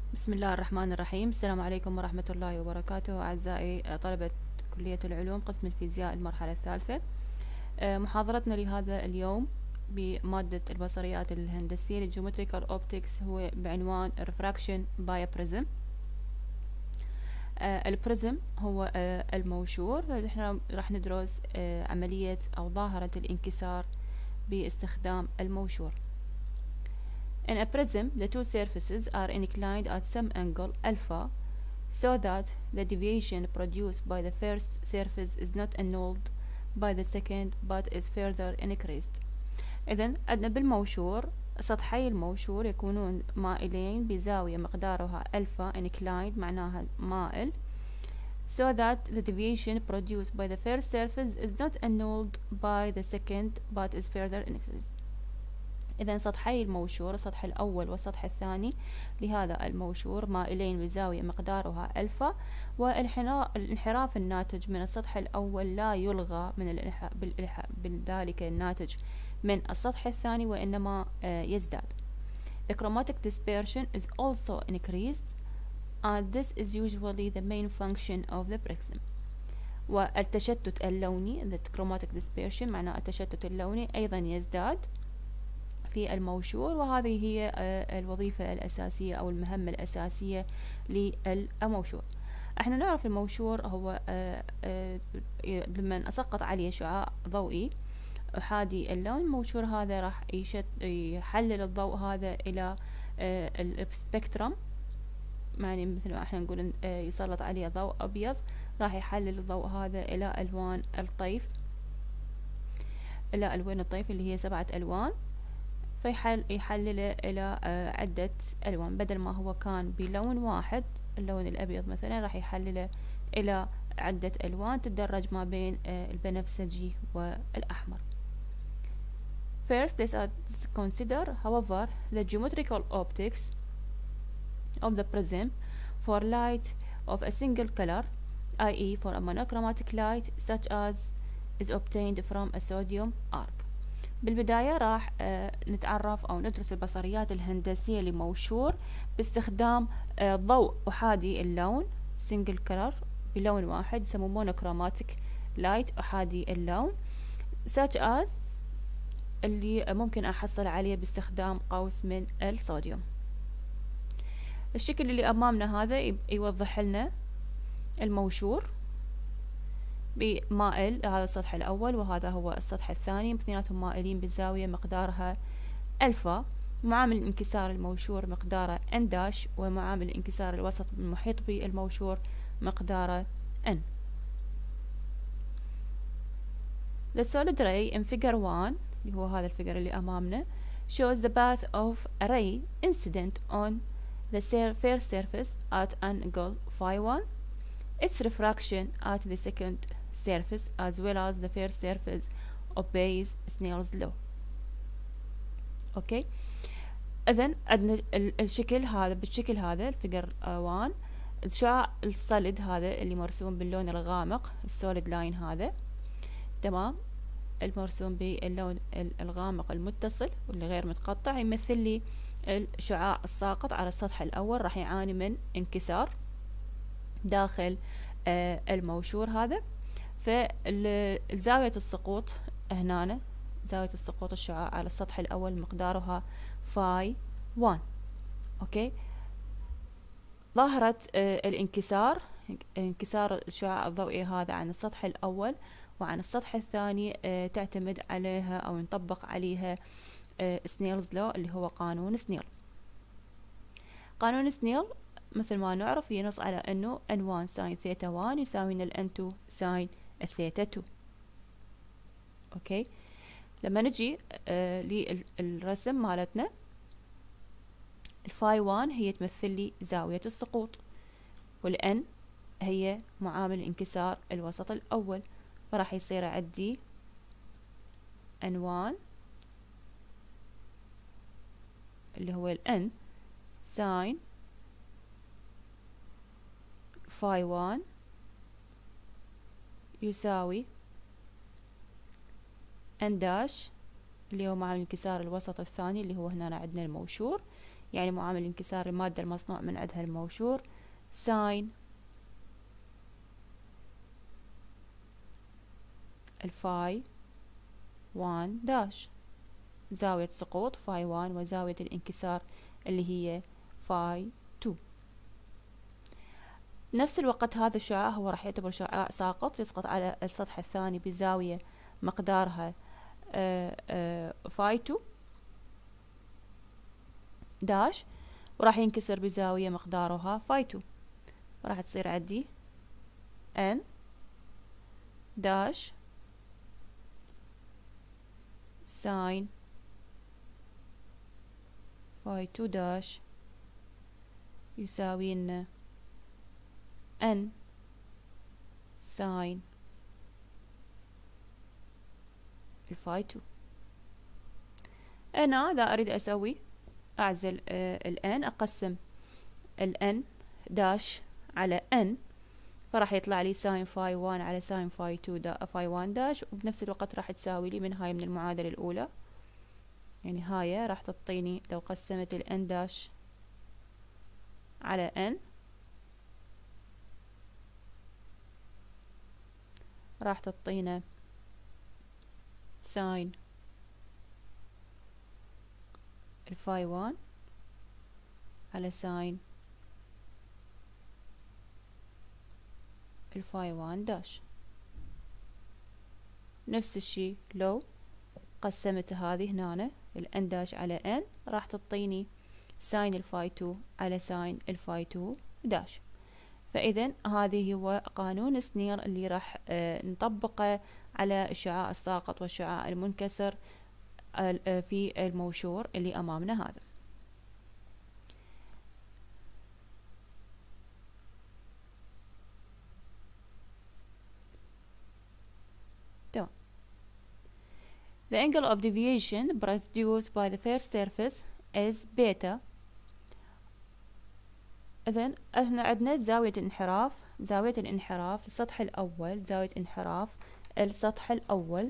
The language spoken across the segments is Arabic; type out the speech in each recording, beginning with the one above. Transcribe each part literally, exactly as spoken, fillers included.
بسم الله الرحمن الرحيم. السلام عليكم ورحمة الله وبركاته أعزائي طلبة كلية العلوم قسم الفيزياء المرحلة الثالثة. محاضرتنا لهذا اليوم بمادة البصريات الهندسية للجيومتريكال أوبتكس هو بعنوان Refraction by a Prism. البريزم هو الموشور. نحن راح ندرس عملية أو ظاهرة الانكسار باستخدام الموشور. In a prism, the two surfaces are inclined at some angle alpha, so that the deviation produced by the first surface is not annulled by the second but is further increased. إذن عندنا بالموشور سطحي الموشور يكونون مائلين بزاوية مقدارها ألفا inclined معناها مائل, so that the deviation produced by the first surface is not annulled by the second but is further increased. إذا سطحي الموشور السطح الأول والسطح الثاني لهذا الموشور مائلين بزاوية مقدارها ألفا, والانحراف الناتج من السطح الأول لا يلغى من بذلك الناتج من السطح الثاني وإنما يزداد. The chromatic dispersion is also increased, and this is usually the main function of the prism. والتشتت اللوني the chromatic dispersion معناه التشتت اللوني أيضا يزداد في الموشور, وهذه هي الوظيفة الأساسية أو المهمة الأساسية للموشور. احنا نعرف الموشور هو لما أسقط عليه شعاع ضوئي أحادي اللون, الموشور هذا راح يحلل الضوء هذا إلى السبكترم, يعني مثل ما احنا نقول يسلط عليه ضوء أبيض, راح يحلل الضوء هذا إلى ألوان الطيف, إلى ألوان الطيف اللي هي سبعة ألوان, فيحل يحلله إلى عدة ألوان. بدل ما هو كان بلون واحد اللون الأبيض مثلا راح يحلله إلى عدة ألوان تتدرج ما بين البنفسجي والأحمر. First, let us consider, however, the geometrical optics of the prism for light of a single color, that is for a monochromatic light such as is obtained from a sodium arc. بالبداية راح نتعرف أو ندرس البصريات الهندسية لموشور باستخدام ضوء أحادي اللون single color بلون واحد يسموه monochromatic light أحادي اللون, such as اللي ممكن أحصل عليه باستخدام قوس من الصوديوم. الشكل اللي أمامنا هذا يوضح لنا الموشور بمائل, هذا السطح الأول وهذا هو السطح الثاني, اثنيناتهم مائلين بزاوية مقدارها ألفا, معامل انكسار الموشور مقداره ان داش, ومعامل انكسار الوسط المحيط بالموشور مقداره n. The solid ray in figure one اللي هو هذا الفيجر اللي أمامنا shows the path of a ray incident on the first surface at an angle phi one, its refraction at the second surface as well as the first surface obeys Snell's law. اوكي, اذن عندنا الشكل هذا بالشكل هذا الفيجر واحد, الشعاع الصلد هذا اللي مرسوم باللون الغامق السوليد لاين هذا, تمام, المرسوم باللون الغامق المتصل واللي غير متقطع, يمثل لي الشعاع الساقط على السطح الأول راح يعاني من انكسار داخل الموشور هذا. فزاوية السقوط هنا, زاوية السقوط الشعاع على السطح الأول مقدارها فاي واحد. أوكي, ظاهرة الانكسار, انكسار الشعاع الضوئي هذا عن السطح الأول وعن السطح الثاني تعتمد عليها أو ينطبق عليها سنيلز لو اللي هو قانون سنيل. قانون سنيل مثل ما نعرف ينص على أنه ان واحد ساين ثيتا واحد يساوي ان ان تو ساين ثيتا تو. أوكي, لما نجي آه للرسم مالتنا, الفاي واحد هي تمثل لي زاوية السقوط, والان هي معامل انكسار الوسط الأول, فراح يصير عندي ان واحد اللي هو الان ساين فاي واحد يساوي ان داش اللي هو معامل انكسار الوسط الثاني اللي هو هنا عندنا الموشور يعني معامل انكسار المادة المصنوع من عندها الموشور، ساين الفاي وان داش، زاوية سقوط فاي وان وزاوية الانكسار اللي هي فاي تو. نفس الوقت هذا الشعاع هو راح يعتبر شعاع ساقط، يسقط على السطح الثاني بزاوية مقدارها فاي تو داش، وراح ينكسر بزاوية مقدارها فاي تو، راح تصير عندي ان داش ساين فاي تو داش يساوي لنا ان ساين الفاي تو. أنا إذا أريد أسوي أعزل الان، أقسم الان داش على ان، فراح يطلع لي ساين فاي وان على ساين فاي تو دا فاي وان داش، وبنفس الوقت راح تساوي لي من هاي من المعادلة الأولى، يعني هاي راح تعطيني لو قسمت الان داش على ان راح تعطينا ساين الفاي وان على ساين الفاي وان داش. نفس الشي لو قسمت هذه هنا الان داش على ان راح تعطيني ساين الفاي تو على ساين الفاي تو داش. فإذا هذه هو قانون سنير اللي راح آه نطبقه على الشعاع الساقط والشعاع المنكسر آه في الموشور اللي أمامنا هذا. تمام. The angle of deviation produced by the first surface is beta. إذن احنا عندنا زاوية الانحراف، زاوية الانحراف للسطح الأول، زاوية انحراف السطح الأول،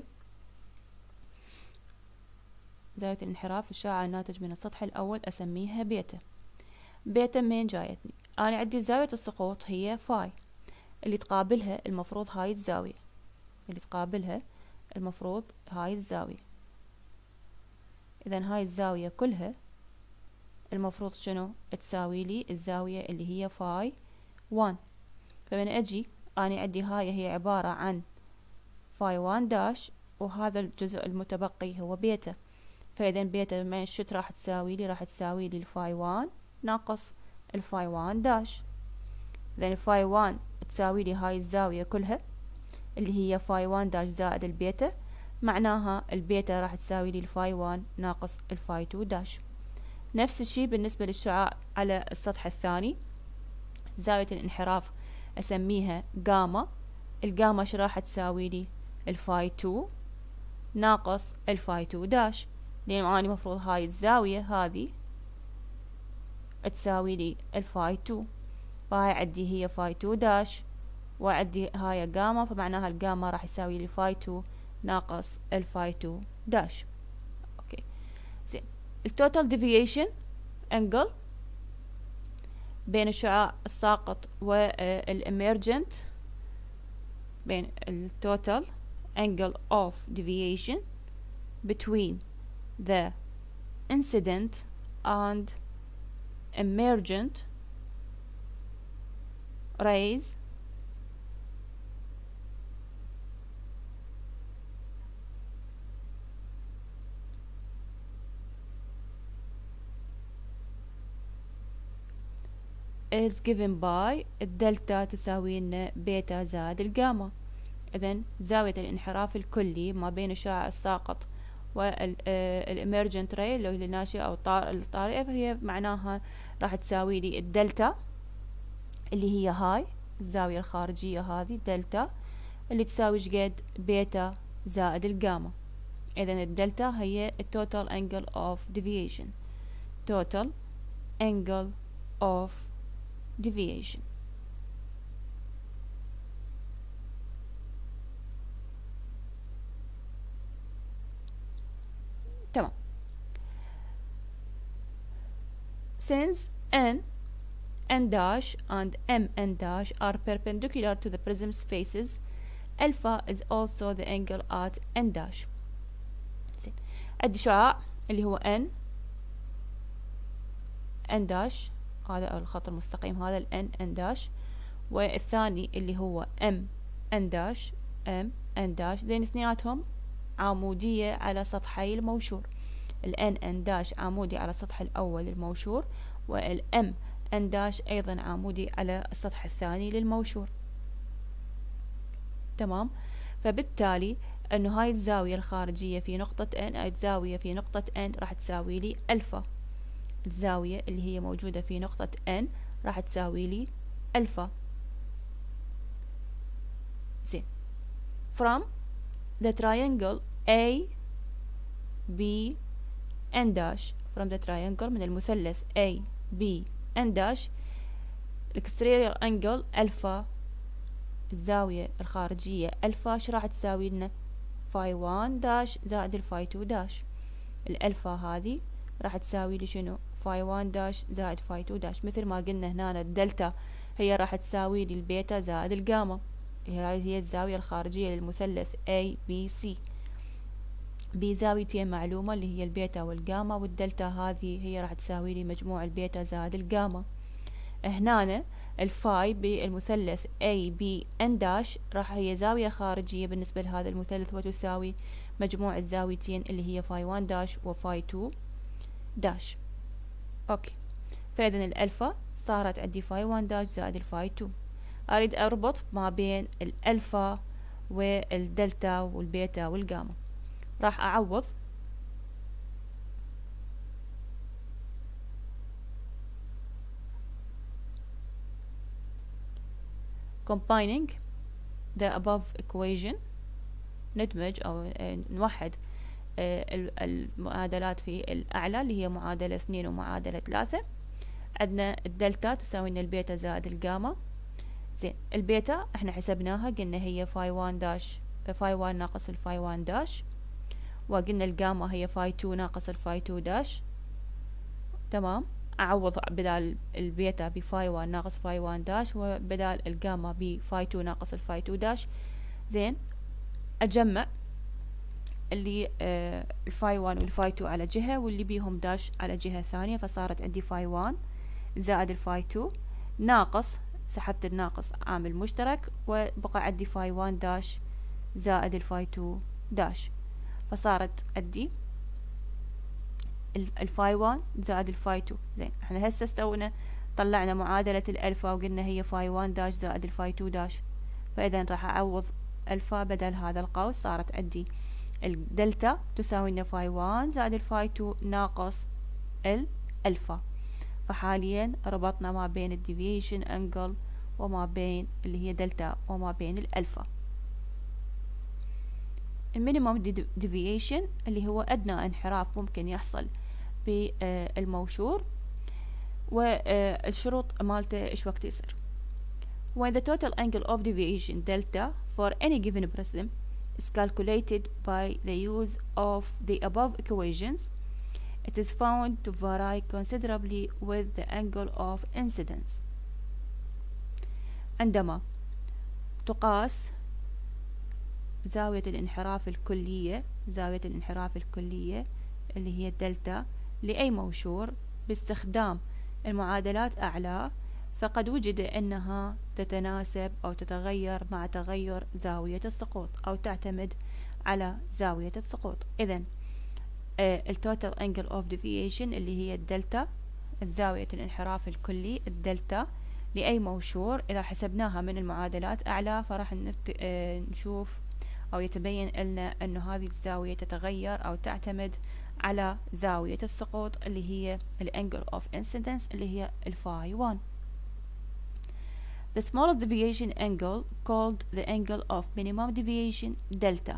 زاوية الانحراف للشعاع الناتج من السطح الأول أسميها بيتا. بيتا من جايتني؟ أنا عندي زاوية السقوط هي فاي، اللي تقابلها المفروض هاي الزاوية، اللي تقابلها المفروض هاي الزاوية. إذن هاي الزاوية كلها المفروض شنو تساوي لي؟ الزاوية اللي هي فاي وان. فمن أجي أنا عندي هاي هي عبارة عن فاي وان داش، وهذا الجزء المتبقي هو بيتا. فإذا بيتا بما شت راح تساوي لي؟ راح تساوي لي الفاي وان ناقص الفاي وان داش. إذا الفاي وان تساوي لي هاي الزاوية كلها اللي هي فاي وان داش زائد البيتا، معناها البيتا راح تساوي لي الفاي وان ناقص الفاي تو داش. نفس الشي بالنسبة للشعاع على السطح الثاني، زاوية الانحراف أسميها جاما. الجاما شو راح تساوي لي؟ الفاي تو ناقص الفاي تو داش، لأن أنا مفروض هاي الزاوية هذه تساوي لي الفاي تو، فهاي عندي هي فاي تو داش وعندي هاي جاما، فمعناها الجاما راح يساوي لي فاي تو ناقص الفاي تو داش. اوكي زين. التوتال ديفيشن انجل بين الشعاع الساقط والاميرجنت، بين التوتال angle of deviation between the incident and emergent rays is given by الدلتا تساوي لنا بيتا زائد الجاما. إذن زاوية الانحراف الكلي ما بين الشعاع الساقط والإميرجنت راي اللي هي الناشئة أو الطارئة، فهي معناها راح تساوي لي الدلتا اللي هي هاي الزاوية الخارجية هذه دلتا اللي تساوي شقد بيتا زائد الجاما. إذن الدلتا هي التوتال angle of deviation، total angle of deviation. تمام. since n n dash and m n dash are perpendicular to the prism's faces, alpha is also the angle at n dash. زين عندي شعاع اللي هو n n dash، هذا الخط المستقيم هذا ال n n dash، والثاني اللي هو m n dash m n dash، ذين اثنيناتهم عمودية على سطحي الموشور. ال n n dash عمودي على السطح الأول للموشور، وال m n dash أيضا عمودي على السطح الثاني للموشور. تمام، فبالتالي أنه هاي الزاوية الخارجية في نقطة n، هاي الزاوية في نقطة n راح تساوي لي ألفا. الزاوية اللي هي موجودة في نقطة n راح تساوي لي ألفا. زين from the triangle A B n dash from the triangle من المثلث A B n dash exterior angle ألفا، الزاوية الخارجية ألفا شو راح تساوي لنا؟ فاي واحد داش زائد الفاي تو داش. الألفا هذه راح تساوي لي شنو؟ فاي واحد داش زائد فاي تو داش. مثل ما قلنا هنا الدلتا هي راح تساوي لي البيتا زائد الجاما. هذه هي الزاوية الخارجية للمثلث A B C بزاويتين معلومة اللي هي البيتا والجاما، والدلتا هذه هي راح تساوي لي مجموع البيتا زائد الجاما. هنا الفاي بالمثلث A B N داش راح هي زاوية خارجية بالنسبة لهذا المثلث، وتساوي مجموع الزاويتين اللي هي فاي واحد داش وفاي تو داش. اوكي، فإذا الألفا صارت عندي فاي واحد داش زائد الفاي تو. أريد أربط ما بين الألفا والدلتا والبيتا والجاما. راح أعوض combining the above equation، ندمج أو نوحد المعادلات في الأعلى اللي هي معادلة اثنين ومعادلة ثلاثة. عندنا الدلتا تساوي لنا البيتا زائد الجاما. زين البيتا احنا حسبناها، قلنا هي فاي واحد داش فاي واحد ناقص الفاي واحد داش، وقلنا الجاما هي فاي تو ناقص الفاي تو داش. تمام، أعوض بدال البيتا بفاي واحد ناقص فاي واحد داش، وبدال الجاما بفاي تو ناقص الفاي تو داش. زين أجمع اللي آه الفاي واحد والفاي تو على جهة، واللي بيهم داش على جهة ثانية، فصارت عندي فاي واحد زائد الفاي تو ناقص، سحبت الناقص عامل مشترك، وبقى عندي فاي واحد داش زائد الفاي تو داش، فصارت عندي الفاي واحد زائد الفاي تو. زين احنا هسه استوينا طلعنا معادلة الألفا وقلنا هي فاي واحد داش زائد الفاي تو داش، فإذا راح أعوض ألفا بدل هذا القوس. صارت عندي الدلتا تساوي لنا فاي واحد زائد الفاي تو ناقص الألفا. فحاليا ربطنا ما بين الديفيشن انجل وما بين اللي هي دلتا وما بين الألفا. المينيمم ديفيشن اللي هو أدنى انحراف ممكن يحصل بالموشور، والشروط مالته ايش وقت يصير. when the total angle of deviation delta for any given prism is calculated by the use of the above equations, it is found to vary considerably with the angle of incidence. عندما تقاس زاوية الانحراف الكلية زاوية الانحراف الكلية اللي هي الدلتا لأي موشور باستخدام المعادلات أعلى، فقد وجد أنها تتناسب أو تتغير مع تغير زاوية السقوط أو تعتمد على زاوية السقوط. إذن التوتال انجل اوف ديفيشن اللي هي الدلتا، زاوية الانحراف الكلي الدلتا لأي موشور، إذا حسبناها من المعادلات أعلى فراح نشوف أو يتبين لنا أنه هذه الزاوية تتغير أو تعتمد على زاوية السقوط اللي هي الانجل اوف انسيدنس اللي هي الفاي واحد. The smallest deviation angle called the angle of minimum deviation delta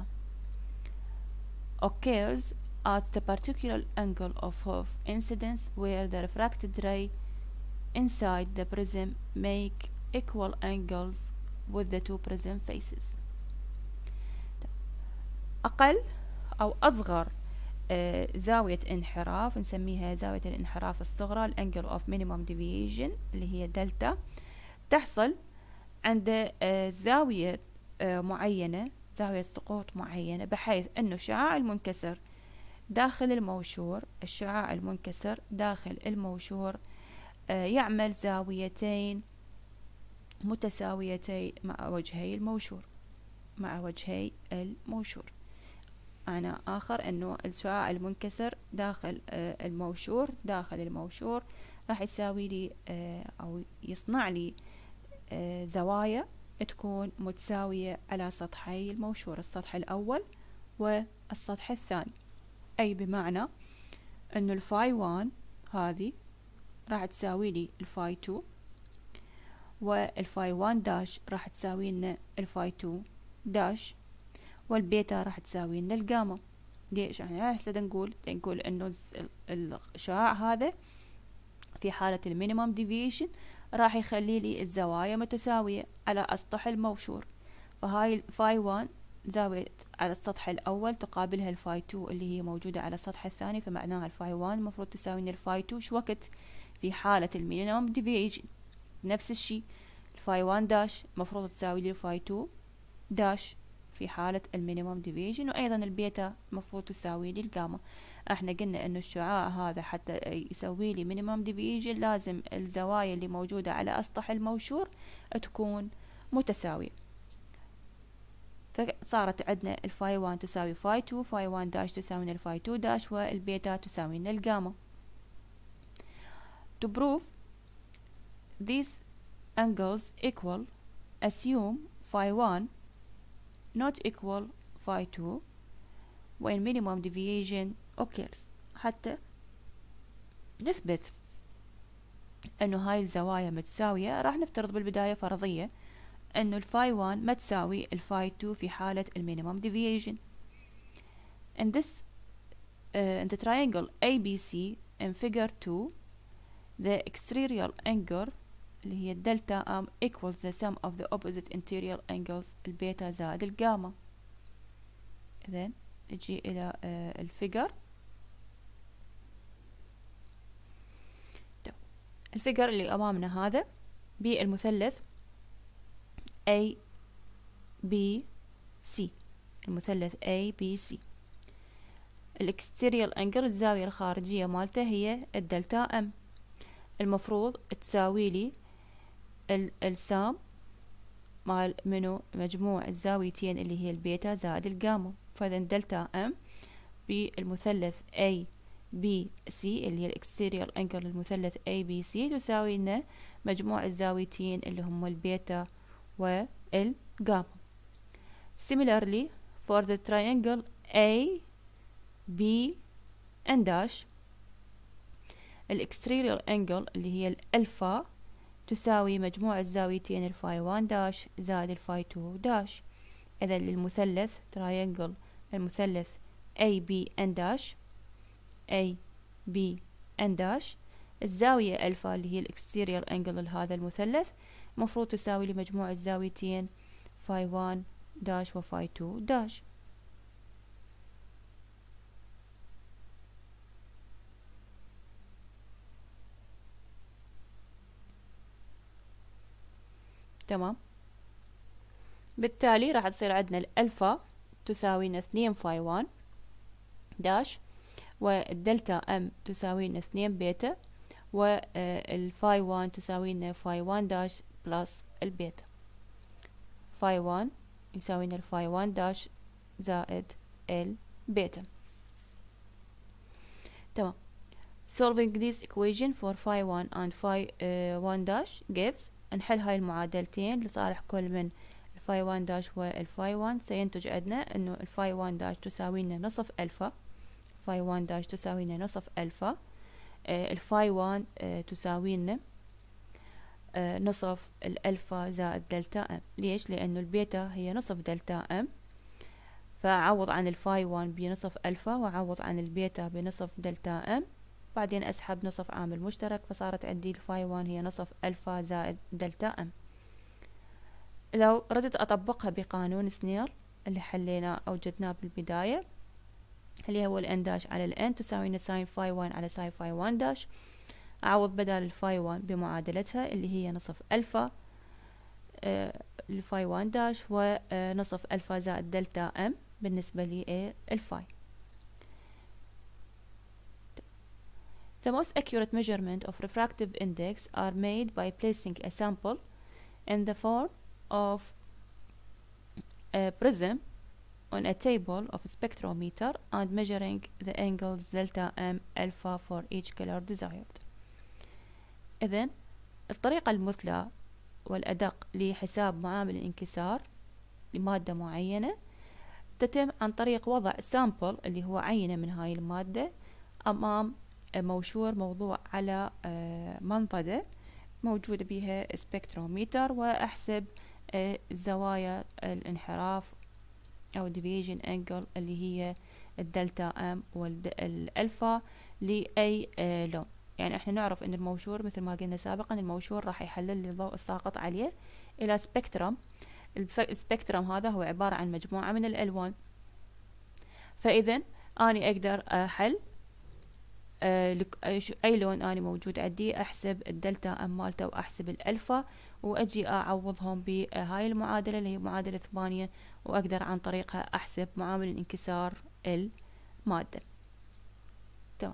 occurs at the particular angle of, of incidence where the refracted ray inside the prism make equal angles with the two prism faces. أقل أو أصغر آه زاوية انحراف نسميها زاوية الانحراف الصغرى الانجل اوف مينيمم ديفيشن اللي هي دلتا، تحصل عند آه زاوية آه معينة، زاوية سقوط معينة، بحيث انه الشعاع المنكسر داخل الموشور الشعاع المنكسر داخل الموشور آه يعمل زاويتين متساويتين مع وجهي الموشور مع وجهي الموشور. معنى آخر أنه الشعاع المنكسر داخل آه الموشور داخل الموشور راح يساوي لي آه أو يصنع لي آه زوايا تكون متساوية على سطحي الموشور، السطح الأول والسطح الثاني، أي بمعنى أنه الفاي وان هذه راح تساوي لي الفاي تو، والفاي وان داش راح تساوي لنا الفاي تو داش، والبيتا راح تساوي لنا الجاما. ليش احنا هسه نقول نقول انه الشعاع هذا في حالة المينيمم ديفيشن راح يخلي لي الزوايا متساوية على أسطح الموشور، فهاي الفاي وان زاوية على السطح الأول تقابلها الفاي تو اللي هي موجودة على السطح الثاني، فمعناها الفاي وان المفروض تساوي لنا الفاي تو شو وقت في حالة المينيمم ديفيشن. نفس الشي الفاي وان داش مفروض تساوي لي الفاي تو داش في حالة المينيمم ديفيشن، وأيضا البيتا مفروض تساوي لي الجاما. احنا قلنا انه الشعاع هذا حتى يسوي لي مينيمم ديفيشن لازم الزوايا اللي موجودة على أسطح الموشور تكون متساوية، فصارت عندنا الفاي وان تساوي فاي تو، فاي وان داش تساوي لنا الفاي تو داش، والبيتا تساوي لنا الجاما. To prove these angles equal, assume phi one not equal phi two when minimum deviation occurs. حتى نثبت انه هاي الزوايا متساوية راح نفترض بالبداية فرضية انه الفاي وان ما تساوي الفاي تو في حالة المينيمم deviation. In this uh, in the triangle A B C in figure two, the exterior angle اللي هي الدلتا ام equals the sum of the opposite interior angles البيتا زائد الجاما. إذن نجي إلى uh, الفيجر. الفيجر اللي أمامنا هذا بالمثلث A B C، المثلث A B C الاكستيريال انجل الزاوية الخارجية مالته هي الدلتا ام، المفروض تساوي لي السام مال منو مجموع الزاويتين اللي هي البيتا زائد الجاما. فإذا دلتا ام بالمثلث A B C اللي هي الاكستيريال انجل المثلث A B C تساوي لنا مجموع الزاويتين اللي هم البيتا والجاما. Similarly for the triangle A B and dash الاكستيريال انجل اللي هي الالفا تساوي مجموع الزاويتين الفاي وان داش زائد الفاي تو داش. إذا للمثلث triangle المثلث A B and dash A B and dash الزاوية الفا اللي هي الاكستيريال انجل لهذا المثلث مفروض تساوي لمجموع الزاويتين فاي وان داش وفاي تو داش. تمام، بالتالي راح تصير عندنا الألفا تساوي لنا اثنين فاي وان داش، والدلتا ام تساوي لنا اثنين بيتا، والفاي وان تساوي لنا فاي وان داش بلس البيتا. فاي وان يساوي لنا الفاي وان داش زائد البيتا. تمام. Solving this equation for phi one and phi uh, one dash gives، نحل هاي المعادلتين لصالح كل من الفاي وان داش والفاي وان، سينتج عندنا انه الفاي وان داش تساوي لنا نصف الفا، فاي وان داش تساوي لنا نصف الفا، آه الفاي وان آه تساوي لنا آه نصف الالفا زائد دلتا ام. ليش؟ لانه البيتا هي نصف دلتا ام، فاعوض عن الفاي وان بنصف الفا واعوض عن البيتا بنصف دلتا ام، بعدين اسحب نصف عامل مشترك، فصارت عندي الفاي وان هي نصف الفا زائد دلتا ام. لو ردت اطبقها بقانون سنير اللي حلينا اوجدناه بالبداية، اللي هو الان داش على الان تساوي ساين فاي واحد على ساين فاي واحد داش. أعوض بدل الفاي واحد بمعادلتها اللي هي نصف ألفا آه الفاي واحد داش ونصف ألفا زائد دلتا ام بالنسبة للفاي. The most accurate measurement of refractive index are made by placing a sample in the form of a prism on a table of a spectrometer and measuring the angles delta m alpha for each color desired. إذن الطريقة المثلى والأدق لحساب معامل الانكسار لمادة معينة تتم عن طريق وضع سامبل اللي هو عينة من هاي المادة أمام موشور موضوع على منضدة موجودة بها سبكتروميتر، وأحسب زوايا الانحراف أو deviation angle اللي هي الدلتا ام والألفا لأي لون. يعني احنا نعرف ان الموشور مثل ما قلنا سابقا الموشور راح يحلل لي الضوء الساقط عليه الى سبكترم. السبكترم هذا هو عبارة عن مجموعة من الألوان. فإذا أنا أقدر أحل أي لون أنا موجود عندي، أحسب الدلتا أم مالته وأحسب الألفا، وأجي أعوضهم بهاي المعادلة اللي هي معادلة ثمانية، وأقدر عن طريقها أحسب معامل الانكسار المادة. تمام.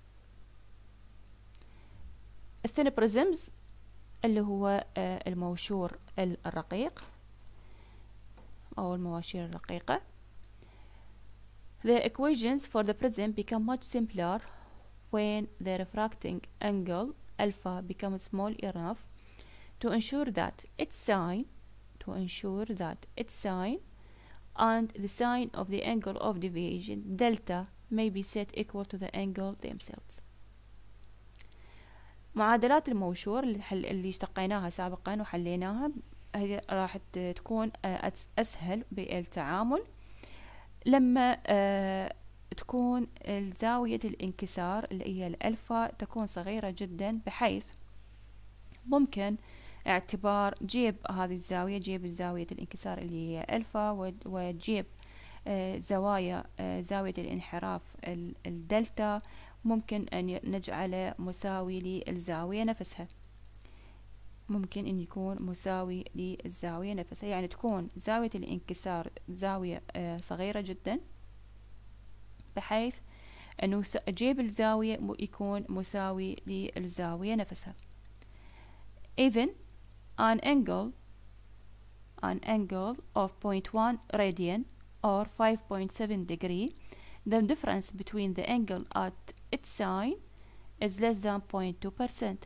الثين بريزمز اللي هو الموشور الرقيق أو المواشير الرقيقة. The equations for the prism become much simpler when the refracting angle alpha becomes small enough to ensure that its sign to ensure that its sign and the sign of the angle of deviation delta may be set equal to the angle themselves. معادلات الموشور اللي, حل اللي اشتقيناها سابقا وحليناها هي راح تكون أسهل بالتعامل لما أه تكون زاوية الانكسار اللي هي الألفا تكون صغيرة جدا، بحيث ممكن اعتبار جيب هذه الزاوية، جيب زاوية الانكسار اللي هي ألفا، وجيب أه زوايا أه زاوية الانحراف الدلتا، ممكن أن نجعله مساوي للزاوية نفسها. ممكن أن يكون مساوي للزاوية نفسها، يعني تكون زاوية الانكسار زاوية أه صغيرة جدا، بحيث أنه جيب الزاوية يكون مساوي للزاوية نفسها. Even an angle an angle of zero point one radian or five point seven degree, the difference between the angle at its sign is less than zero point two percent.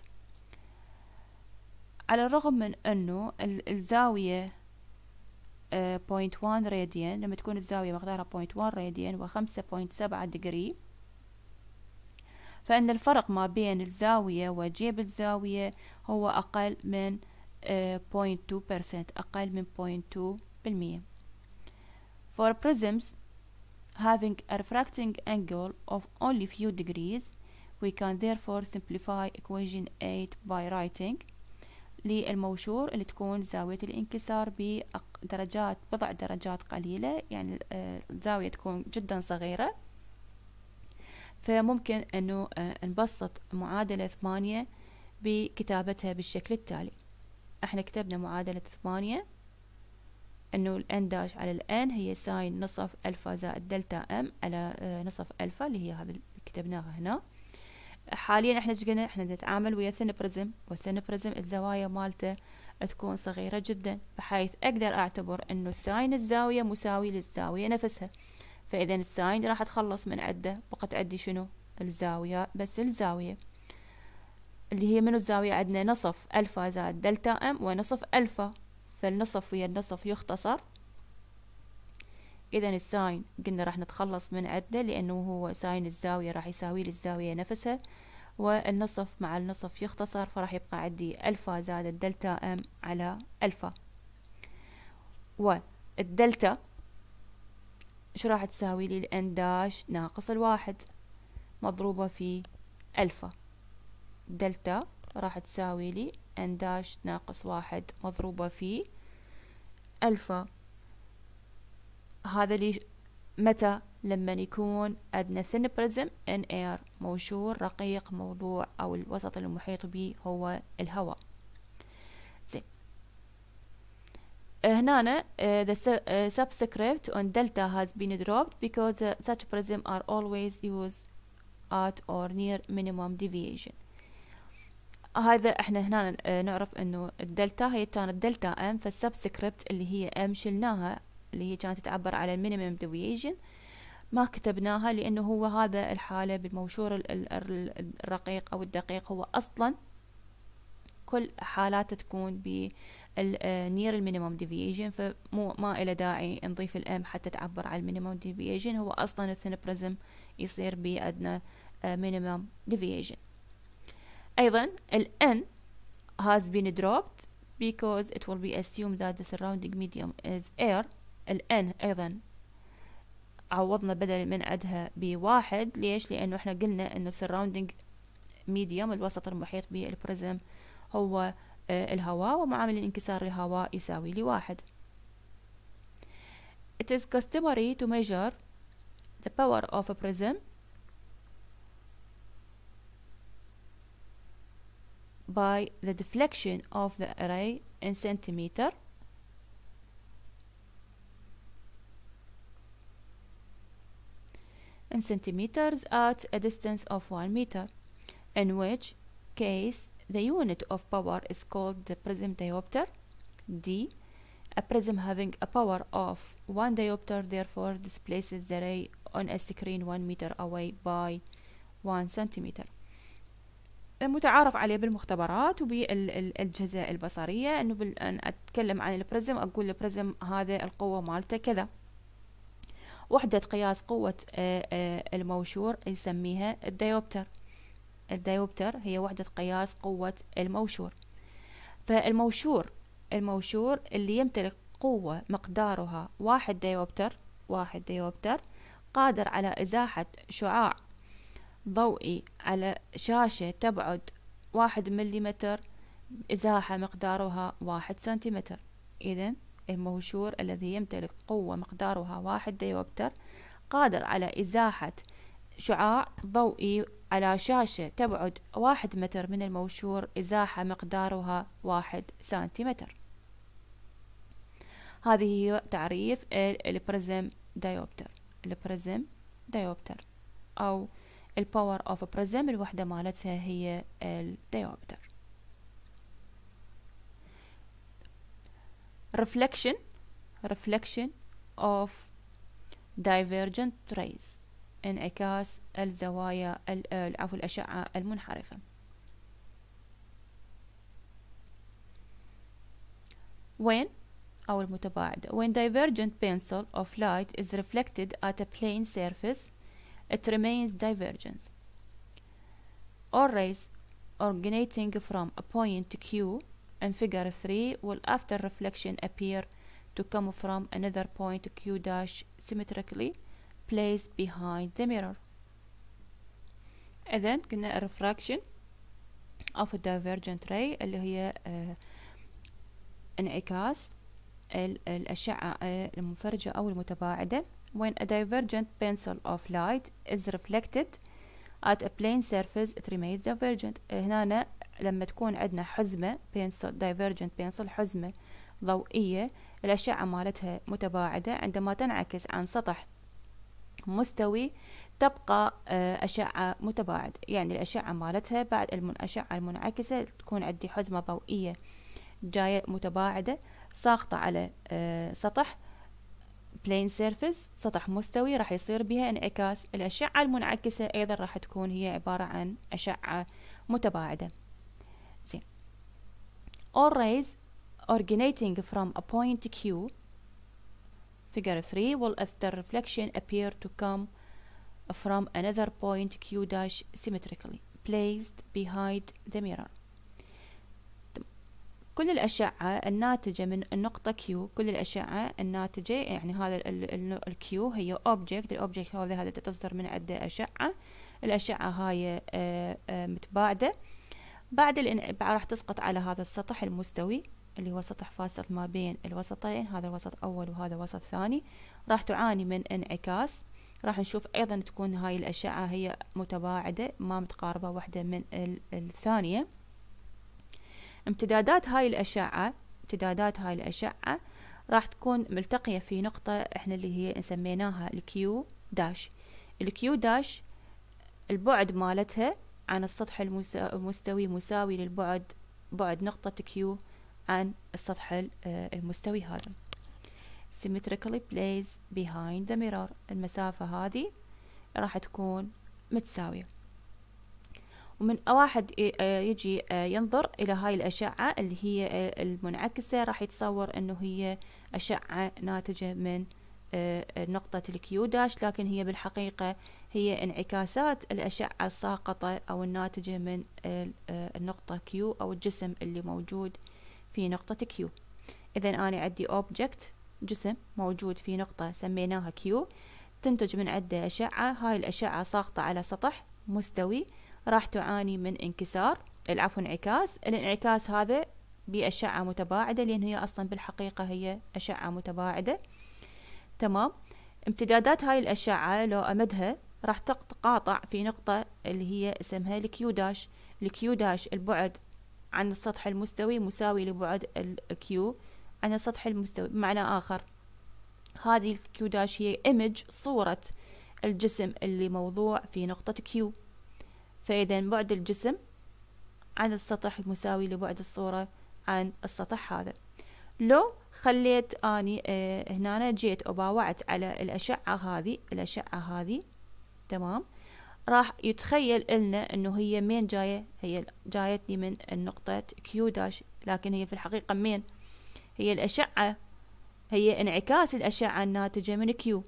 على الرغم من أنه الزاوية zero point one راديان، لما تكون الزاوية مقدارها zero point one راديان و خمسة point seven دقري، فإن الفرق ما بين الزاوية وجيب الزاوية هو أقل من zero point two percent، أقل من zero point two بالمية. For prisms having a refracting angle of only few degrees, we can therefore simplify equation eight by writing للموشور اللي تكون زاوية الانكسار بدرجات بضع درجات قليلة، يعني الزاوية تكون جدا صغيرة، فممكن أنه نبسط معادلة ثمانية بكتابتها بالشكل التالي. احنا كتبنا معادلة ثمانية أنه الان داش على الان هي ساين نصف ألفا زائد دلتا ام على نصف ألفا، اللي هي هذا اللي كتبناها هنا. حاليا احنا قلنا احنا نتعامل ويا ثين بريزم، والثين بريزم الزوايا مالته تكون صغيرة جدا، بحيث اقدر اعتبر انه الساين الزاوية مساوي للزاوية نفسها. فاذا الساين راح اتخلص من عده، بقت عندي شنو؟ الزاوية، بس الزاوية اللي هي منو الزاوية؟ عندنا نصف ألفا زائد دلتا ام ونصف ألفا، فالنصف ويا النصف يختصر. اذا الساين قلنا راح نتخلص من عده لانه هو ساين الزاوية راح يساوي للزاوية نفسها، والنصف مع النصف يختصر، فراح يبقى عندي ألفا زائد الدلتا ام على ألفا. والدلتا ايش راح تساوي لي؟ الان داش ناقص الواحد مضروبة في ألفا. دلتا راح تساوي لي ان داش ناقص واحد مضروبة في ألفا. هذا لي متى لما يكون عندنا thin prism in air، موشور رقيق موضوع أو الوسط المحيط به هو الهواء. زين، هنا uh, the uh, subscript on delta has been dropped because uh, such prism are always used at or near minimum deviation. هذا احنا هنا نعرف انه الدلتا هي كانت دلتا ام، فالسبسكريبت اللي هي ام شلناها، اللي هي كانت تعبر على المينيمم ديفيشن، ما كتبناها لانه هو هذا الحالة بالموشور الرقيق او الدقيق هو اصلا كل حالاته تكون ب نير المينيمم ديفيشن، فمو ما إلى داعي نضيف الام حتى تعبر على المينيمم ديفيشن. هو اصلا الثين بريزم يصير بعندنا مينيمم ديفيشن. أيضا ال N has been dropped because it will be assumed that the surrounding medium is air. ال N أيضا عوضنا بدل من عدها بواحد. ليش؟ لأنه احنا قلنا إنه surrounding medium الوسط المحيط بالبريزم هو آه الهواء، ومعامل الانكسار الهواء يساوي لواحد. It is customary to measure the power of a prism by the deflection of the array in centimeter in centimeters at a distance of one meter, in which case the unit of power is called the prism diopter. D. A prism having a power of one diopter therefore displaces the ray on a screen one meter away by one centimeter. متعارف عليه بالمختبرات وبالأجهزة البصرية انه بال... أن اتكلم عن البريزم اقول البريزم هذا القوة مالته كذا. وحدة قياس قوة الموشور يسميها الديوبتر. الديوبتر هي وحدة قياس قوة الموشور. فالموشور الموشور اللي يمتلك قوة مقدارها واحد ديوبتر واحد ديوبتر قادر على إزاحة شعاع ضوئي على شاشة تبعد واحد مليمتر إزاحة مقدارها واحد سنتيمتر. إذن الموشور الذي يمتلك قوة مقدارها واحد ديوبتر قادر على إزاحة شعاع ضوئي على شاشة تبعد واحد متر من الموشور إزاحة مقدارها واحد سنتيمتر. هذه هي تعريف البريزم ديوبتر. البريزم ديوبتر أو الباور اوف بريزم الوحدة مالتها هي الديوبتر. reflection reflection of divergent rays، انعكاس الزوايا عفوا الأشعة المنحرفة. when أو المتباعدة when divergent pencil of light is reflected at a plane surface it remains divergent. All rays originating from a point Q in figure three will after reflection appear to come from another point Q dash symmetrically placed behind the mirror. إذن قلنا refraction of a divergent ray اللي هي آه انعكاس الأشعة المنفرجة أو المتباعدة. When a divergent pencil of light is reflected at a plane surface it remains divergent. هنا لما تكون عندنا حزمة pencil divergent pencil حزمة ضوئية الأشعة مالتها متباعدة، عندما تنعكس عن سطح مستوي تبقى أشعة متباعدة. يعني الأشعة مالتها بعد الأشعة المنعكسة تكون عندي حزمة ضوئية جاية متباعدة ساقطة على سطح plane surface سطح مستوي، راح يصير بها انعكاس. الأشعة المنعكسة أيضا راح تكون هي عبارة عن أشعة متباعدة. زين. All rays originating from a point Q figure three will after reflection appear to come from another point Q dash symmetrically placed behind the mirror. كل الأشعة الناتجة من النقطة Q، كل الأشعة الناتجة يعني هذا ال Q هي object، الأوبجكت هذا هذا تصدر من عدة أشعة. الأشعة هاي متباعدة بعد راح تسقط على هذا السطح المستوي اللي هو سطح فاصل ما بين الوسطين، هذا وسط أول وهذا وسط ثاني، راح تعاني من انعكاس. راح نشوف أيضا تكون هاي الأشعة هي متباعدة ما متقاربة واحدة من الثانية. امتدادات هاي الأشعة امتدادات هاي الأشعة راح تكون ملتقية في نقطة احنا اللي هي سميناها الكيو داش. الكيو داش البعد مالتها عن السطح المستوي مساوي للبعد بعد نقطة كيو عن السطح المستوي هذا. symmetrically placed behind the mirror. المسافة هذه راح تكون متساوية. ومن واحد يجي ينظر إلى هاي الأشعة اللي هي المنعكسة راح يتصور أنه هي أشعة ناتجة من نقطة الكيو داش، لكن هي بالحقيقة هي انعكاسات الأشعة الساقطة أو الناتجة من النقطة كيو أو الجسم اللي موجود في نقطة كيو. إذن أنا عندي object جسم موجود في نقطة سميناها كيو، تنتج من عدة أشعة. هاي الأشعة ساقطة على سطح مستوي راح تعاني من انكسار العفو انعكاس. الانعكاس هذا بأشعة متباعدة لأن هي أصلا بالحقيقة هي أشعة متباعدة. تمام. امتدادات هاي الأشعة لو أمدها راح تتقاطع في نقطة اللي هي اسمها الكيو داش. الكيو داش البعد عن السطح المستوي مساوي لبعد الكيو عن السطح المستوي. بمعنى آخر هذه الكيو داش هي إيمج صورة الجسم اللي موضوع في نقطة كيو. فإذا بعد الجسم عن السطح مساوي لبعد الصورة عن السطح هذا. لو خليت أني آه هنا جيت وباوعت على الأشعة هذه الأشعة هذه تمام، راح يتخيل لنا أنه هي مين جاية، هي جايتني من النقطة كيو داش، لكن هي في الحقيقة مين هي الأشعة، هي انعكاس الأشعة الناتجة من كيو،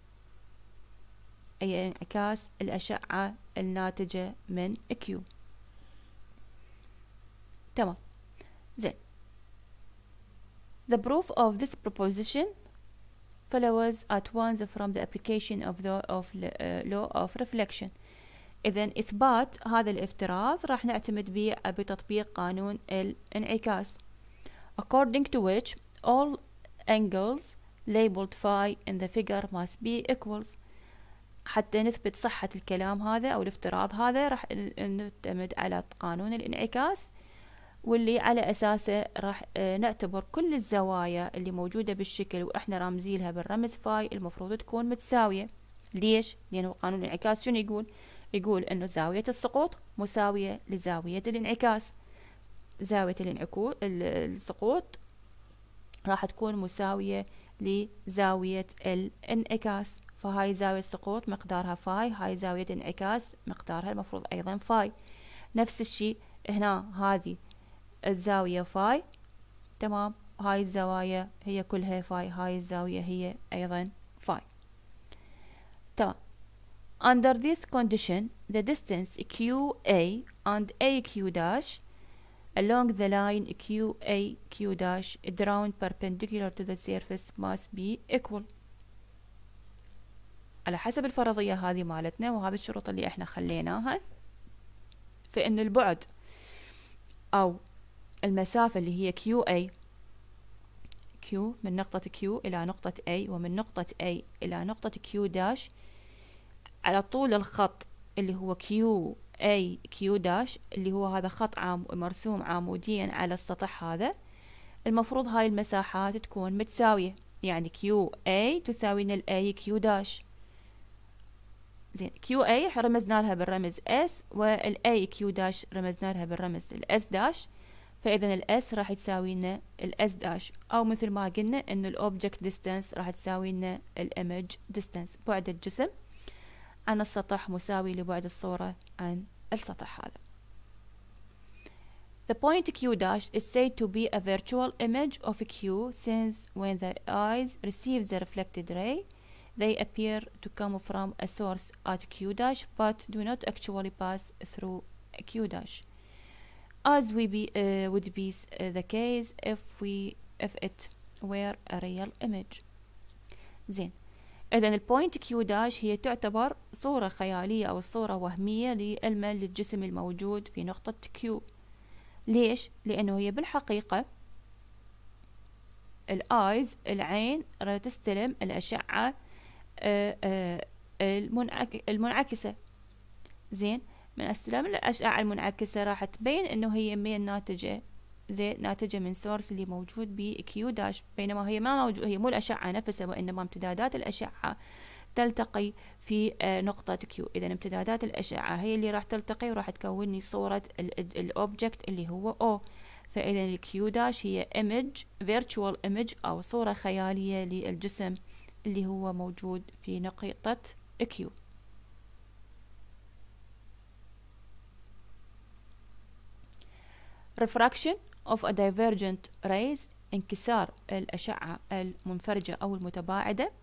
هي انعكاس الأشعة الناتجة من كيو. تمام. زين. The proof of this proposition follows at once from the application of the of uh, law of reflection. إذن إثبات هذا الافتراض راح نعتمد به بتطبيق قانون الانعكاس. According to which all angles labeled phi in the figure must be equals. حتى نثبت صحة الكلام هذا أو الافتراض هذا راح نعتمد على قانون الانعكاس، واللي على أساسه راح نعتبر كل الزوايا اللي موجودة بالشكل وإحنا رامزيلها بالرمز فاي المفروض تكون متساوية. ليش؟ لأنه قانون الانعكاس شنو يقول؟ يقول إنه زاوية السقوط مساوية لزاوية الانعكاس. زاوية الانعكو السقوط راح تكون مساوية لزاوية الانعكاس، فهاي زاوية السقوط مقدارها فاي، هاي زاوية الانعكاس مقدارها المفروض أيضا فاي. نفس الشيء هنا هذه الزاوية فاي تمام، هاي الزوايا هي كلها فاي، هاي الزاوية هي أيضا فاي. تمام. Under this condition the distance Q A and A Q dash along the line Q A Q dash drawn perpendicular to the surface must be equal. على حسب الفرضية هذه مالتنا وهذه الشروط اللي احنا خليناها، فإن البعد أو المسافة اللي هي كيو اي Q من نقطة Q إلى نقطة A ومن نقطة A إلى نقطة Q داش على طول الخط اللي هو كيو اي كيو داش اللي هو هذا خط عام مرسوم عموديا على السطح هذا، المفروض هاي المساحات تكون متساوية. يعني كيو اي تساوي لنا الاي كيو داش. زين. كيو اي رمزنا لها بالرمز S والاي كيو داش رمزنا لها بالرمز الاس داش، فإذا الاس راح تساوي لنا الاس داش، أو مثل ما قلنا إن الأوبجكت ديستانس راح تساوي لنا الإيمج ديستانس، بعد الجسم عن السطح مساوي لبعد الصورة عن السطح هذا. The point Q dash is said to be a virtual image of Q since when the eyes receive the reflected ray, they appear to come from a source at Q dash but do not actually pass through Q dash, as we be, uh, would be uh, the case if we if it were a real image. زين. إذن البوينت كيو داش هي تعتبر صورة خيالية أو صورة وهمية للمن للجسم الموجود في نقطة كيو. ليش؟ لأنه هي بالحقيقة الآيز العين راح تستلم الأشعة آآ آآ المنعك المنعكسة. زين، من استلام الأشعة المنعكسة راح تبين إنه هي مين ناتجة، زين، ناتجة من سورس اللي موجود بكيو داش، بينما هي ما موجود، هي مو الأشعة نفسها وإنما امتدادات الأشعة تلتقي في نقطة كيو. إذا امتدادات الأشعة هي اللي راح تلتقي وراح تكون لي صورة الأوبجكت اللي هو أو. فإذا الكيو داش هي image virtual image أو صورة خيالية للجسم اللي هو موجود في نقطة كيو. Refraction of a divergent rays، انكسار الأشعة المنفرجة أو المتباعدة.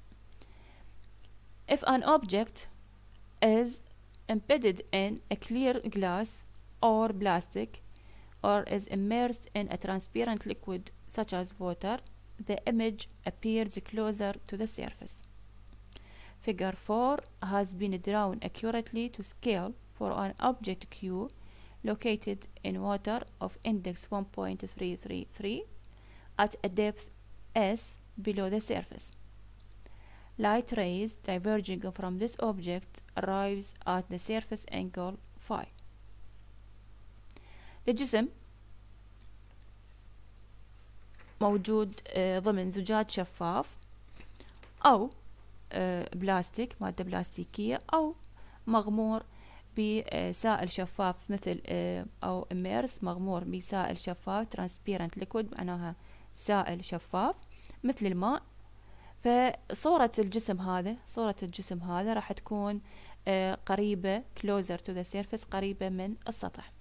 If an object is embedded in a clear glass or plastic or is immersed in a transparent liquid such as water, the image appears closer to the surface. Figure four has been drawn accurately to scale for an object Q located in water of index one point three three three at a depth S below the surface. Light rays diverging from this object arrives at the surface angle phi. الجسم موجود ضمن زجاج شفاف أو بلاستيك، مادة بلاستيكية، أو مغمور بسائل شفاف مثل أو immerse، مغمور بسائل شفاف transparent liquid، معناها سائل شفاف مثل الماء. فصورة الجسم هذا صورة الجسم هذا راح تكون قريبة closer to the surface، قريبة من السطح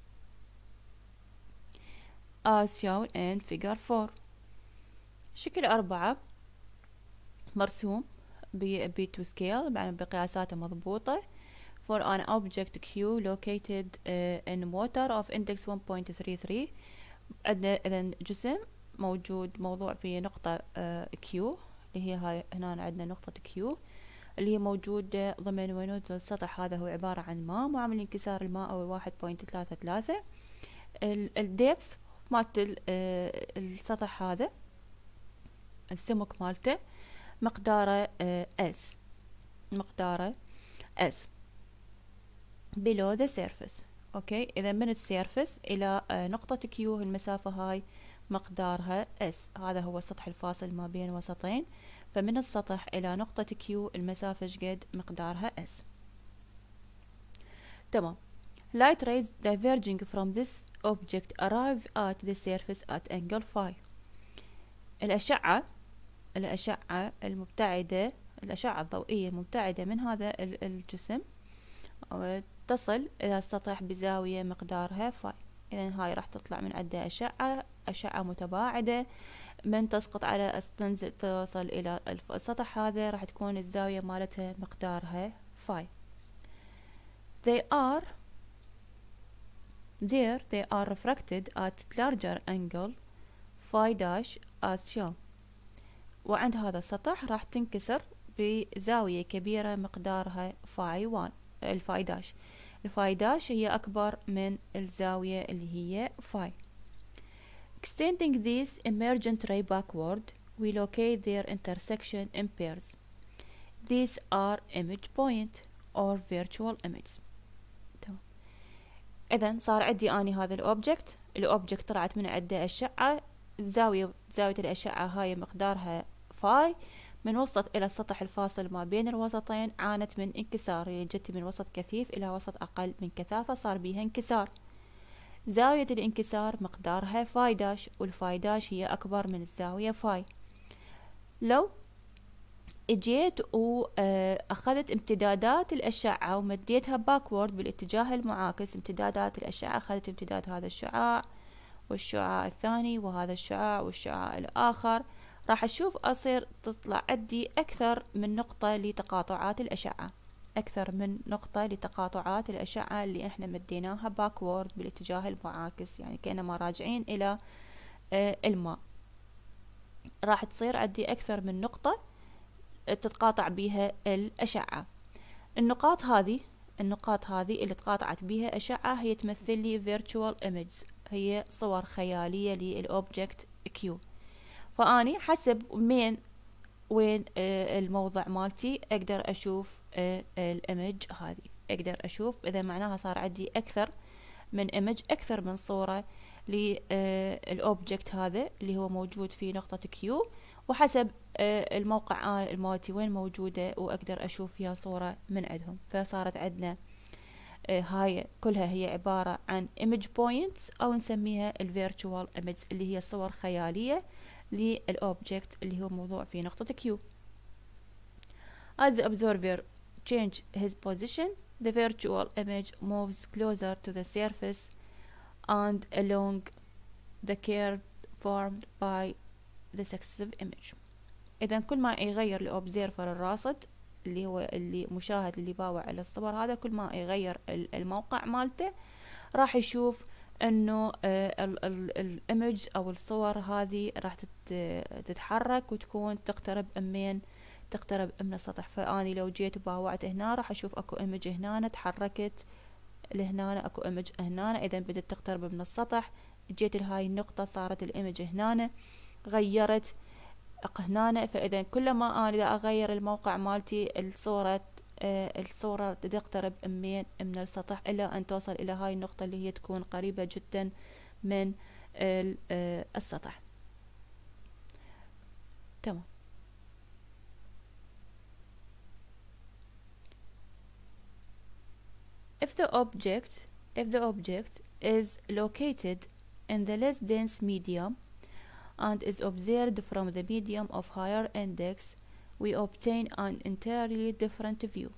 as shown in figure four. شكل أربعة مرسوم ب to scale، يعني بقياساته مضبوطة for an object Q located uh, in water of index one point three three. عندنا إذن جسم موجود موضوع في نقطة uh, Q اللي هي هاي هنا، عندنا نقطة Q اللي هي موجودة ضمن ونود السطح. هذا هو عبارة عن ماء، معامل انكسار الماء هو واحد فاصلة ثلاثة ثلاثة. الديبث مالت السطح هذا، السمك مالته مقداره S، مقداره S below the surface. اوكي، اذا من السيرفس الى نقطة Q المسافة هاي مقدارها S. هذا هو السطح الفاصل ما بين وسطين، فمن السطح الى نقطة Q المسافة شقد مقدارها S. تمام. Light rays diverging from this object arrive at the surface at angle phi. الأشعة الأشعة المبتعدة الأشعة الضوئية المبتعدة من هذا الجسم تصل إلى السطح بزاوية مقدارها فاي. إذن هاي راح تطلع من عدة أشعة أشعة متباعدة، من تسقط على تنزل توصل إلى السطح هذا راح تكون الزاوية مالتها مقدارها فاي. They are there they are refracted at larger angle phi dash as shown. وعند هذا السطح راح تنكسر بزاوية كبيرة مقدارها فاي واحد. الفاي داش الفاي داش هي أكبر من الزاوية اللي هي فاي. Extending this emergent ray backward, we locate their intersection in pairs. These are image point or virtual images. تمام. إذن صار عندي أني هذا الأوبجكت الأوبجكت طلعت من عدة أشعة، الزاوية زاوية الأشعة هاي مقدارها فاي، من وصلت إلى السطح الفاصل ما بين الوسطين عانت من انكسار، يعني جت من وسط كثيف إلى وسط أقل من كثافة صار بيها انكسار. زاوية الانكسار مقدارها فاي داش، والفاي داش هي أكبر من الزاوية فاي. لو اجيت وأخذت امتدادات الأشعة ومديتها باكورد بالاتجاه المعاكس، امتدادات الأشعة أخذت امتداد هذا الشعاع والشعاع الثاني وهذا الشعاع والشعاع الآخر، راح أشوف أصير تطلع عندي أكثر من نقطة لتقاطعات الأشعة، أكثر من نقطة لتقاطعات الأشعة اللي إحنا مديناها باكورد بالاتجاه المعاكس، يعني كأنما راجعين إلى الماء. راح تصير عندي أكثر من نقطة تتقاطع بها الأشعة. النقاط هذه النقاط هذه اللي تقاطعت بها أشعة هي تمثل لي virtual images، هي صور خيالية للأوبجكت Q. فأني حسب مين وين آه الموضع مالتي أقدر أشوف آه الإيمج هذه، أقدر أشوف. إذا معناها صار عندي أكثر من إيمج، أكثر من صورة للأوبجكت هذا اللي هو موجود في نقطة كيو، وحسب آه الموقع المالتي وين موجودة، وأقدر أشوف فيها صورة من عندهم. فصارت عندنا آه هاي كلها هي عبارة عن image points، أو نسميها ال virtual images اللي هي صور خيالية للأوبجكت اللي هو موضوع في نقطة Q. As the observer change his position, the virtual image moves closer to the surface and along the curve formed by the successive image. إذا كل ما يغير الأوبزيرفر الراصد اللي هو اللي مشاهد اللي باوع على الصور هذا، كل ما يغير الموقع مالته راح يشوف انه الايمج او الصور هذه راح تتحرك وتكون تقترب من تقترب من السطح. فاني لو جيت باوعت هنا راح اشوف اكو ايمج هنا تحركت لهنا، اكو ايمج هنا اذا بدت تقترب من السطح. جيت لهاي النقطة صارت الايمج هنا غيرت هنا. فاذا كلما انا اغير الموقع مالتي الصورة آه الصورة تقترب من من السطح الى ان توصل الى هاي النقطة اللي هي تكون قريبة جدا من آه السطح. تمام. If the object if the object is located in the less dense medium and is observed from the medium of higher index, we obtain an entirely different view.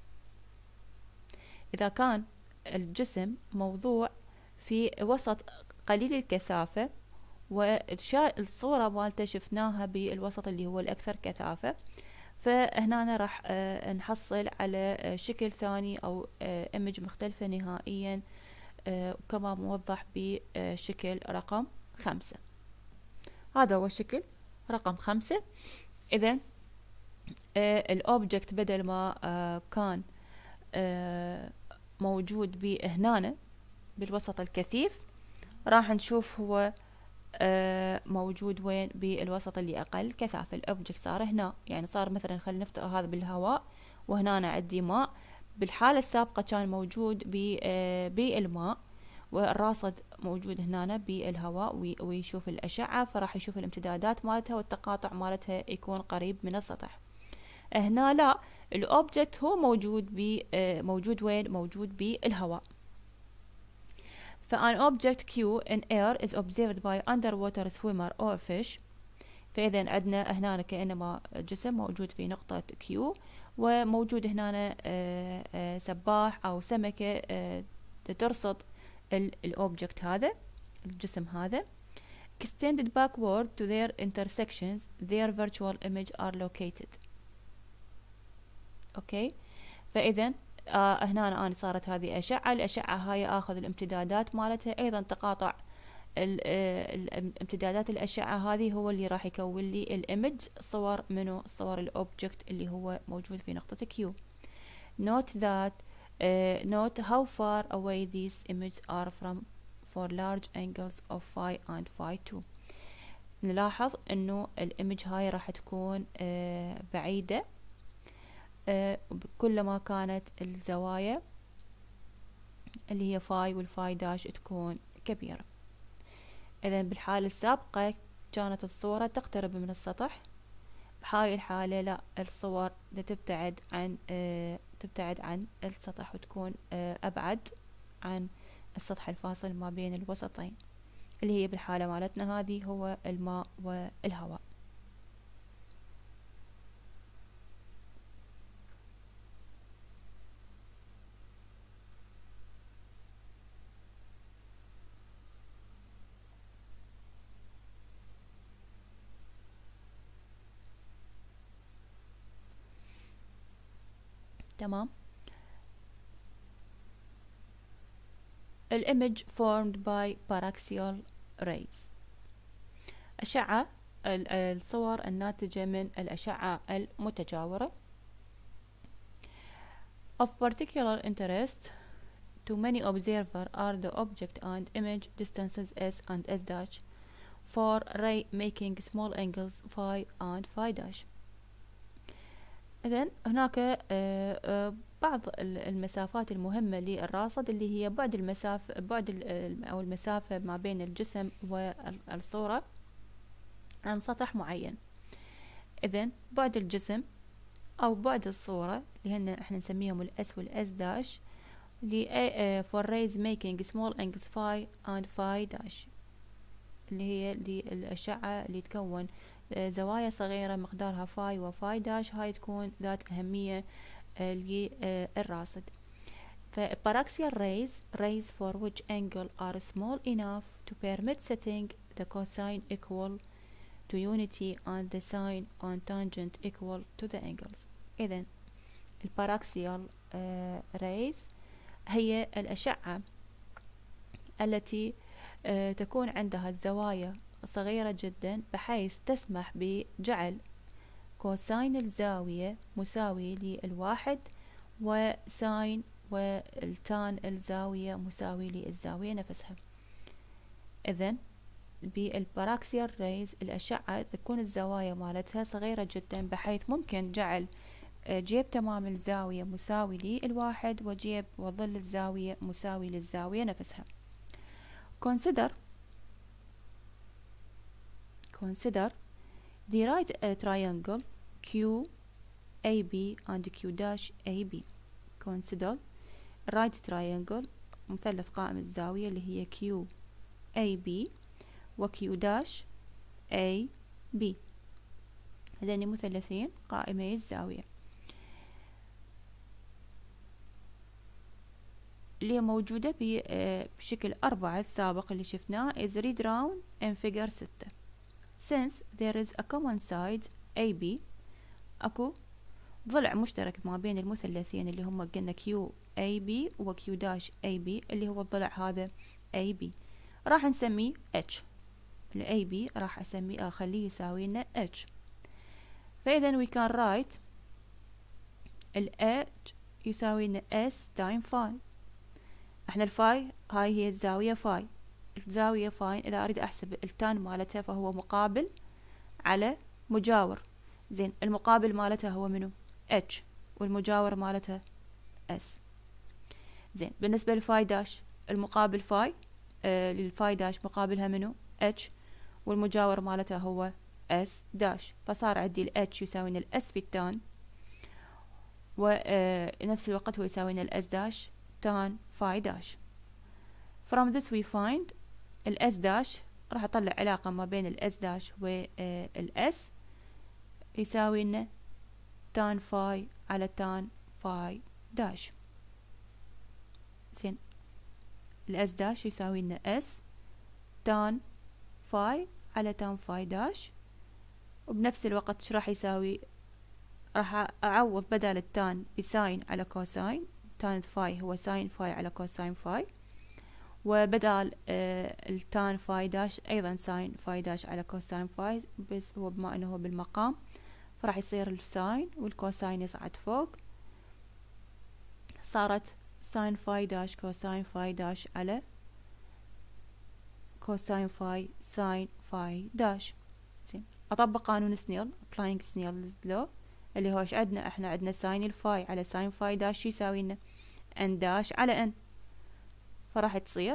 إذا كان الجسم موضوع في وسط قليل الكثافة والصورة مالته شفناها بالوسط اللي هو الأكثر كثافة، فهنا راح نحصل على شكل ثاني أو إيمج مختلفة نهائيا، كما موضح بشكل رقم خمسة. هذا هو الشكل رقم خمسة. إذن الأوبجكت بدل ما كان موجود بهنا بالوسط الكثيف، راح نشوف هو موجود وين بالوسط اللي أقل كثافة. الأوبجكت صار هنا، يعني صار مثلا خلينا نفترض هذا بالهواء وهنا عندي ماء. بالحالة السابقة كان موجود بالماء والراصد موجود هنا بالهواء ويشوف الأشعة، فراح يشوف الامتدادات مالتها والتقاطع مالتها يكون قريب من السطح. هنا لا، الأوبجكت هو موجود ب موجود وين؟ موجود بالهواء. فان object Q in air is observed by underwater swimmer or fish. فإذا عندنا هنا كأنما جسم موجود في نقطة Q، وموجود هنا سباح أو سمكة ترصد الأوبجكت هذا، الجسم هذا. Extended backward to their intersections, their virtual image are located. أوكي، فإذا آه هنا أنا صارت هذه أشعة، الأشعة هاي آخذ الامتدادات مالتها، أيضا تقاطع الامتدادات الأشعة هذه هو اللي راح يكون لي الإيمج، صور منو؟ صور الأوبجكت اللي هو موجود في نقطة Q. Note that uh, note how far away these images are from for large angles of phi and phi two. نلاحظ إنه الإيمج هاي راح تكون uh, بعيدة Uh, كلما كانت الزوايا اللي هي فاي والفاي داش تكون كبيرة. إذن بالحالة السابقة كانت الصورة تقترب من السطح، بهاي الحالة لا، الصور تبتعد عن uh, تبتعد عن السطح وتكون uh, أبعد عن السطح الفاصل ما بين الوسطين، اللي هي بالحالة مالتنا هذه هو الماء والهواء. تمام. الإيمج formed by paraxial rays، أشعة الصور الناتجة من الأشعة المتجاورة. Of particular interest to many observers are the object and image distances S and S dash for ray making small angles phi and phi dash. إذن هناك بعض المسافات المهمة للراصد اللي هي بعد المسافة بعد أو المسافة ما بين الجسم والصورة عن سطح معين. إذن بعد الجسم أو بعد الصورة اللي هن احنا نسميهم الاس والاس داش ل for rays making small angles phi and phi dash، اللي هي للأشعة اللي تكون زوايا صغيرة مقدارها فاي وفاي داش، هاي تكون ذات أهمية للراصد. فباراكسيال rays rays for which angle are small enough to permit setting the cosine equal to unity and the sine on tangent equal to the angles. إذن الباراكسيال rays هي الأشعة التي تكون عندها الزوايا صغيرة جدا بحيث تسمح بجعل كوساين الزاوية مساوي للواحد وساين والتان الزاوية مساوي للزاوية نفسها. إذن بالباراكسيال ريز الأشعة تكون الزوايا مالتها صغيرة جدا بحيث ممكن جعل جيب تمام الزاوية مساوي للواحد وجيب وظل الزاوية مساوي للزاوية نفسها. Consider Consider the right uh, triangle Q A B and Q dash A B. Consider right triangle مثلث قائم الزاوية اللي هي Q A B و Q dash A B، هذين مثلثين قائمي الزاوية اللي موجودة بشكل أربعة السابق اللي شفناه is read round in figure ستة. Since there is a common side A B، أكو ضلع مشترك ما بين المثلثين اللي هم قلنا Q A B و Q dash A B اللي هو الضلع هذا A B، راح نسميه H. ال A B راح أسميه أخليه يساوي لنا H. فإذا we can write ال H يساوي لنا S time phi. احنا الفاي هاي هي الزاوية فاي، الزاوية فاي إذا أريد أحسب التان مالتها فهو مقابل على مجاور. زين المقابل مالتها هو منو؟ H والمجاور مالتها S. زين بالنسبة للفاي داش المقابل فاي آه للفاي داش مقابلها منو؟ H والمجاور مالتها هو S داش، فصار عندي ال H يساوي ال S في التان ونفس الوقت هو يساوي ال S داش tan phi dash. From this we find ال S dash راح أطلع علاقة ما بين ال S dash وال S يساوي لنا tan phi على tan phi dash. زين ال S dash يساوي لنا S tan phi على tan phi dash، وبنفس الوقت شو راح يساوي؟ راح أعوض بدل التان بساين على كوساين، تان فاي هو ساين فاي على كوساين فاي، وبدال آه التان فاي داش أيضا ساين فاي داش على كوساين فاي، بس هو بما أنه هو بالمقام فراح يصير الساين والكوساين يصعد فوق، صارت ساين فاي داش كوساين فاي داش على كوساين فاي ساين فاي داش. زين أطبق قانون سنيل applying Snell's law اللي هو ايش عندنا؟ احنا عندنا ساين الفاي على ساين فاي داش يساوي لنا ان داش على ان، فراح تصير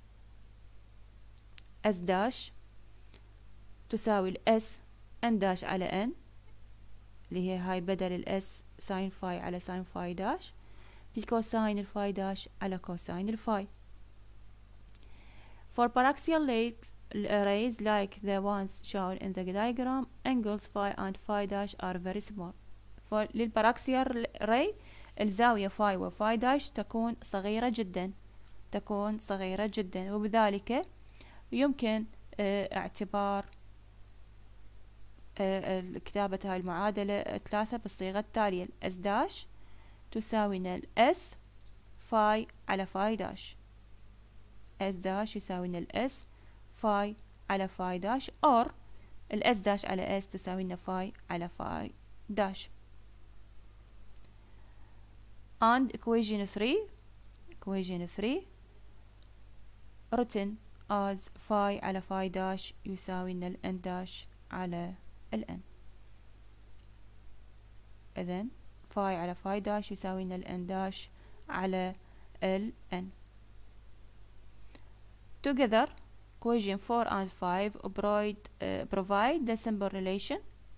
اس داش تساوي الاس ان داش على ان اللي هي هاي بدل الاس ساين فاي على ساين فاي داش في كوساين الفاي داش على كوساين الفاي. For paraxial rays like the ones shown in the diagram, angles phi and phi dash are very small. للباراكسيال راي الزاوية فاي وفاي داش تكون صغيرة جدا، تكون صغيرة جدا، وبذلك يمكن اه اعتبار اه كتابة هاي المعادلة ثلاثة بالصيغة التالية: S داش تساوي ال S فاي على فاي داش، S داش يساوي ال S فاي على فاي داش، or ال S داش على S تساوي فاي على فاي داش. And equation three equation three written as phi على phi dash يساوي ال n dash على ال n. إذن فاي على فاي داش يساوي لنا الان داش على ال n. Together equation four and five provide, uh, provide the simple relation.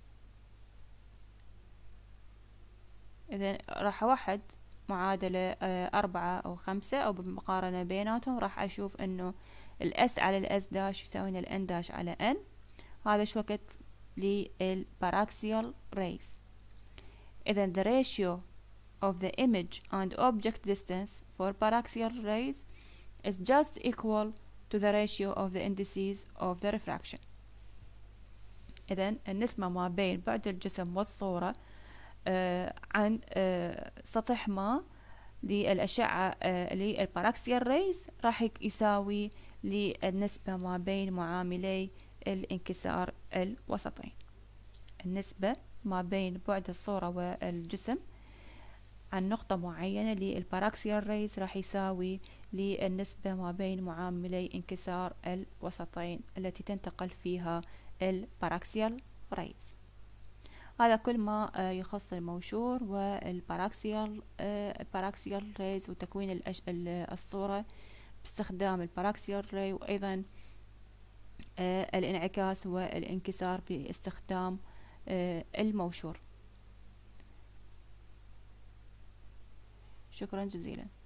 إذن راح أوحد معادلة uh, أربعة أو خمسة أو بمقارنة بيناتهم، راح أشوف إنه الأس على الأس داش يساوي لنا الان داش على n. هذا شو وقت للباراكسيال rays. إذن the ratio of the image and object distance for paraxial rays is just equal to the ratio of the indices of the refraction. إذن النسبة ما بين بعد الجسم والصورة آه عن آه سطح ما للأشعة آه للباراكسيال ريز راح يساوي للنسبة ما بين معاملي الانكسار الوسطين. النسبة ما بين بعد الصورة والجسم عن نقطة معينة للباراكسيال ريز راح يساوي للنسبة ما بين معاملي انكسار الوسطين التي تنتقل فيها الباراكسيال ريز. هذا كل ما يخص الموشور والباراكسيال الباراكسيال ريز وتكوين الصورة باستخدام الباراكسيال ري، وأيضا الانعكاس والانكسار باستخدام الموشور. شكرا جزيلا.